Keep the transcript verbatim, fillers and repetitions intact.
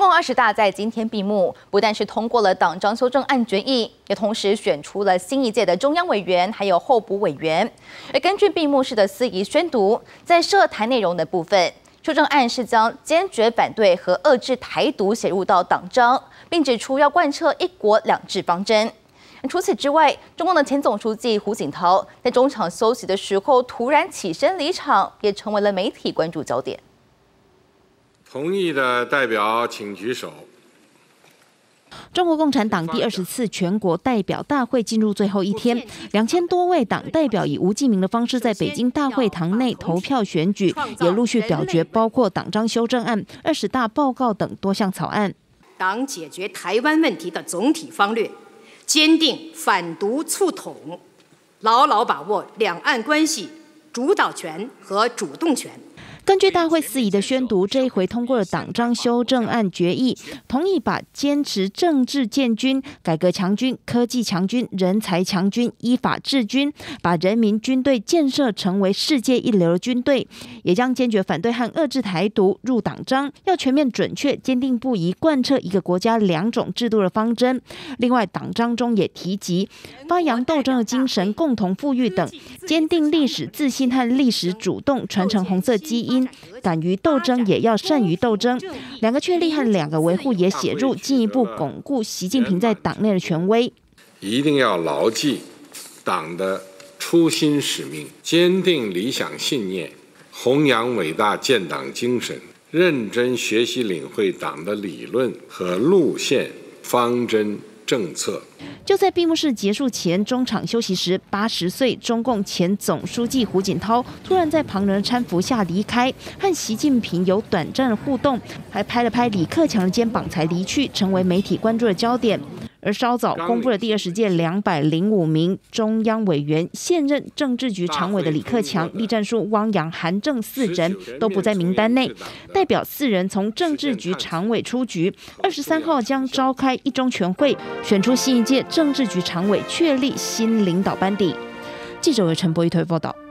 共二十大在今天闭幕，不但是通过了党章修正案决议，也同时选出了新一届的中央委员，还有候补委员。而根据闭幕式的司仪宣读，在涉台内容的部分，修正案是将坚决反对和遏制台独写入到党章，并指出要贯彻一国两制方针。除此之外，中共的前总书记胡锦涛在中场休息的时候突然起身离场，也成为了媒体关注焦点。 同意的代表请举手。 中国共产党第二十次全国代表大会进入最后一天，两千多位党代表以无记名的方式在北京大会堂内投票选举，也陆续表决包括党章修正案、二十大报告等多项草案。 党解决台湾问题的总体方略，坚定反独促统，牢牢把握两岸关系主导权和主动权。 根据大会司仪的宣读，这一回通过了党章修正案决议，同意把坚持政治建军、改革强军、科技强军、人才强军、依法治军，把人民军队建设成为世界一流的军队，也将坚决反对和遏制台独入党章，要全面、准确、坚定不移贯彻一个国家两种制度的方针。另外，党章中也提及发扬斗争的精神、共同富裕等，坚定历史自信和历史主动，传承红色基因。 敢于斗争，也要善于斗争。两个确立和两个维护也写入，进一步巩固习近平在党内的权威。 一定要牢记党的初心使命，坚定理想信念，弘扬伟大建党精神，认真学习领会党的理论和路线方针。 政策就在闭幕式结束前中场休息时，八十岁中共前总书记胡锦涛突然在旁人的搀扶下离开，和习近平有短暂的互动，还拍了拍李克强的肩膀才离去，成为媒体关注的焦点。而稍早公布了第二十届两百零五名中央委员，现任政治局常委的李克强、栗战书、汪洋、韩正四人都不在名单内，代表四人从政治局常委出局。二十三号将召开一中全会，选出新一届政治局常委，确立新领导班底。记者为陈博一推报道。